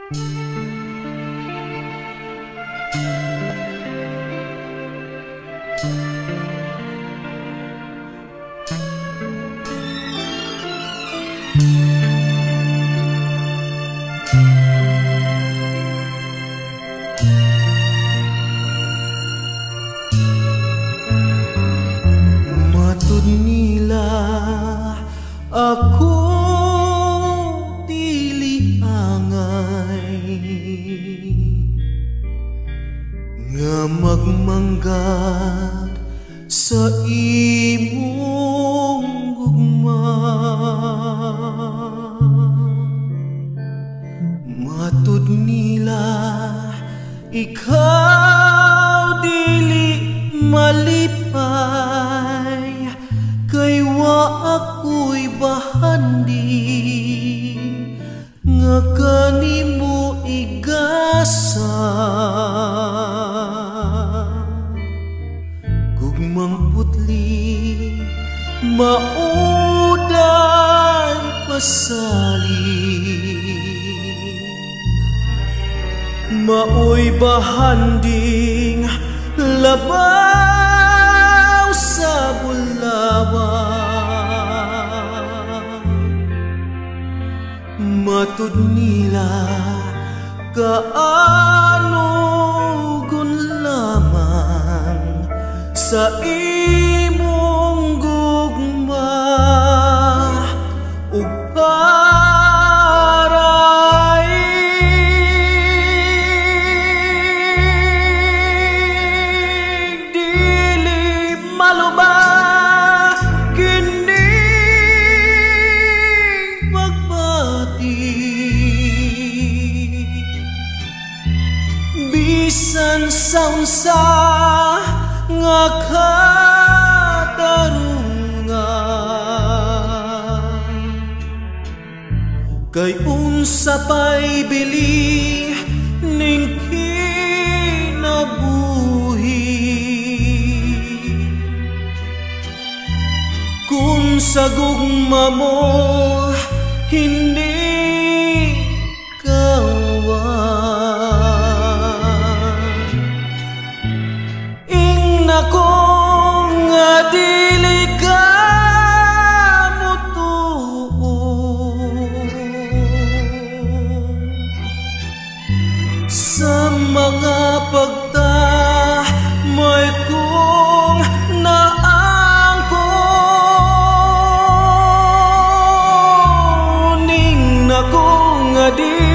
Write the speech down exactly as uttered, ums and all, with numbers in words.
Matud nila ako dili angay nga magmanggad sa imong gugma. Matud nila ikaw dili malipay, kay wa ako'y bahandi nga kanimo igasa. Gugmang putli mauday pasali, maoy bahanding labaw sa bulawan. Matud nila kaano gun lamang sa imong gugma ug paray dili maluba kini pagbati. Bisan sa unsa nga katarungan, kay unsa pa'y bili ning kinabuhi. Kung sa gugma mo hindi kawan, ingna ko nga dili ka mutuon sa mga pagtamoy kong naangkon. Ingna ko nga dili